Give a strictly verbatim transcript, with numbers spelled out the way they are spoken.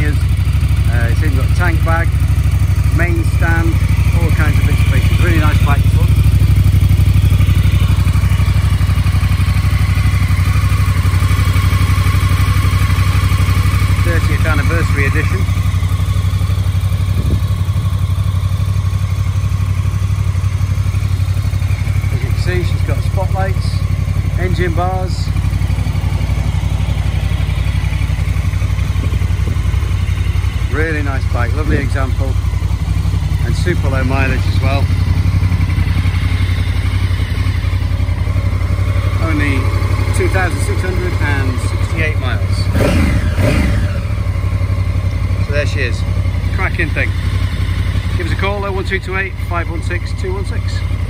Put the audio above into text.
panniers. Uh, it's even got a tank bag, main stand, all kinds of bits and pieces. Really nice bike to look. thirtieth anniversary edition. As you can see, she's got spotlights, engine bars. Really nice bike, lovely example, and super low mileage as well. Only two thousand six hundred sixty-eight miles. So there she is, cracking thing. Give us a call, oh one two two eight, five one six, two one six.